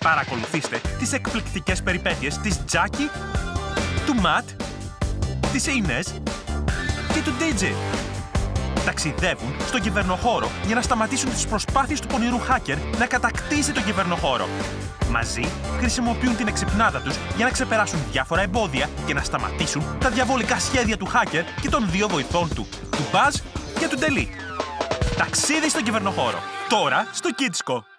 Παρακολουθήστε τις εκπληκτικές περιπέτειες της Τζάκι, του Ματ, της Ινές και του Ντέιτζι. Ταξιδεύουν στον κυβερνοχώρο για να σταματήσουν τις προσπάθειες του πονηρού hacker να κατακτήσει τον κυβερνοχώρο. Μαζί χρησιμοποιούν την εξυπνάδα τους για να ξεπεράσουν διάφορα εμπόδια και να σταματήσουν τα διαβολικά σχέδια του hacker και των δύο βοηθών του Buzz και του Delete. Ταξίδι στον κυβερνοχώρο. Τώρα στο Kidsco.